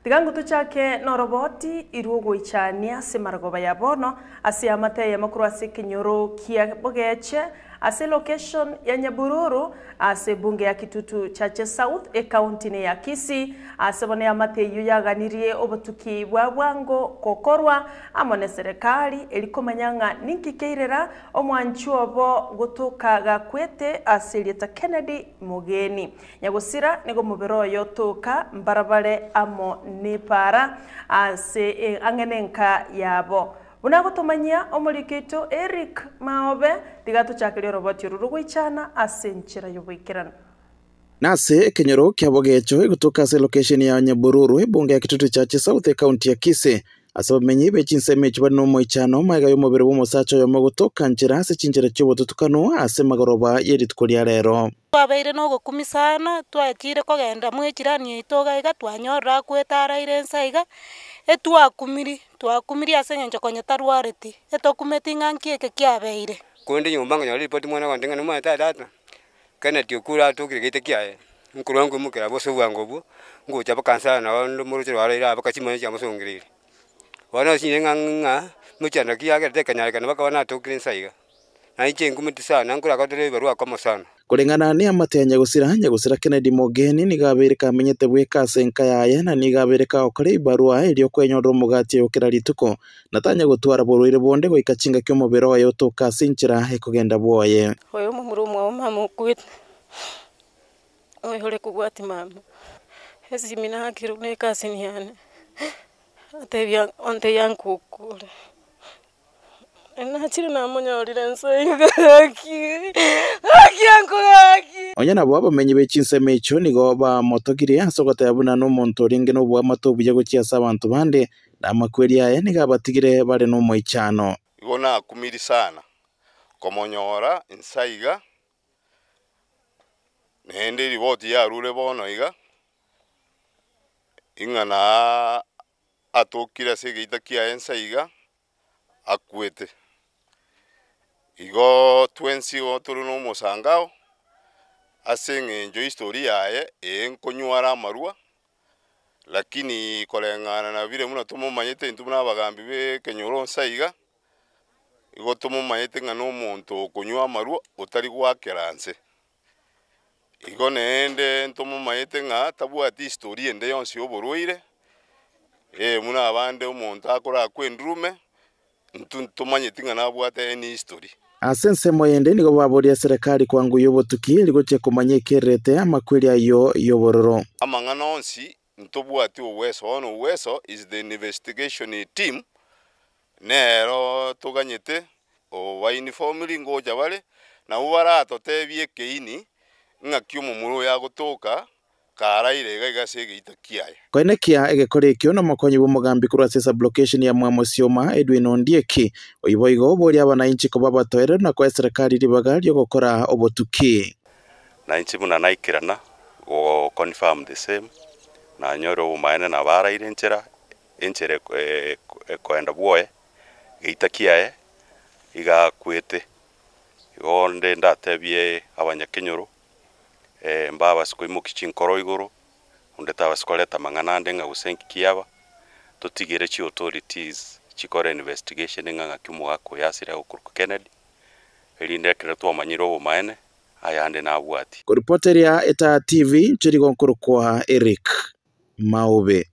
Tigangu tuchake no roboti irugo ichania semaragoba ya bono ase amate ya makuru ase Kinyoro kia bogeche ase location ya Nyabururu ase bunge ya Kitutu Chache South e county ya Kisii ase bone amate yu yaganirie obotuki bwa bwango kokorwa amone serikali elikomanyanga ninkikeirera omwanchu obo gutuka gakwete ase Lieta Kennedy Mugeni nyagusira nego mubero yotuka mbarabare amo nipara ase angenenka yabo unagotomanyia omulikito Eric Maobe tigato chakiri roboti rurugo ichana ase nchira yoboikirana nase Kinyoro kia bogecho gutuka ase location ya Nyabururu bunge ya Kitutu Chache South county ya Kisii ase bamenyi bechinse bano moichano maiga yomubere bomosacho yomogutuka nchira ase chinjira chobotutukano ase magoroba yerituko lya rero twabeire no gukumisana twakire kogenda mwechirani itoga iga twanyorra kwetara irensa iga twakumiri ase nyenjo konyetarwareti etokumeti nganki eke kiabeire kundi nyumba ngo nyali poti mwana wandenga no mata data kana tiokura tukire gite kiae nkurangu mukira boso bwango bu ngucha bakansa na ndo muruchiro wala ira bakachima ya musongirire wana sinenga muchana kiaga tekanya kana bakabana tukire nsaiga na iche ngumiti sana nkura kadere barua kama sana kulingana ni amate Nyagusira Kennedy Mugeni nigabere kamenyete bweka asenka yaye na nigabere ka okore barua iri okwenyorwa mugati okira rituko natanya gutwara boruire bonde goikachinga kyo mubero wayo toka sinchira ekugenda bwoye oyo mumurumwa mama kwit oyo le kugwati mama esi mina hakiru ne kasini yana atebya onte yankukule Nachiri na monyorire nsaiga onya nabo abamenyi bechinse mecho nigo ba motogire asogota yabuna no muntu ringe no bwa matobuye gukiasa abantu bande namakweri aya nigabatigire bare no moichano igona kumiri sana komonyora nsaiga nende riboti ya rure bono iga ingana atokira segeita kia ensaiga akwete igo twensi oturu no musangao asenge njo historia yae enkonyuara amarua lakini kolengana na vile muna tumo manyete ntumuna bagambi be Kinyoro nsaiga igo tumo manyete ngano muntu konyua amarua utari gwakeranse igo nende ntumo manyete nga tabwati historia ende yonsi oboruire muna abande omuntu akora kwendrume ntumanyete ngana abwate ni history asense moyende nigo baboria serikali kwangu yobotuki ligoche kumanyekerete amakweli ayo yobororo amangana onsi ntobwati uweso is the investigation team nero tuganyete wa uniformly ngoja bale na ubara totebie keini ngakyumo muro ya gutuka karaire gaigasege itakiaye koenekia egekorekyo no makonyi bomugambi kurasesa blockation ya Mwamosioma Edwin Ondieki oyiboigo bori abananchi ko babatoere na kwa serikali ribagali gukora obotuki na inchi muna naikirana go confirm the same na nyoro umaene na bara irenchera enchere koenda bwoe geitakiaye iga kwete onde ndatebie abanyakinyoro mbaba sikoimo kichinkoro igoro undeta baskoleta mangana ndenga gusenki kiaba tutigire chi authorities chikore investigation nganga kimuga ko yasira okuruko Kennedy elinde kreto manyiro bomaene ayande na abwati ko reporter ya Eta TV chirigo nkuru kwa Eric Maobe.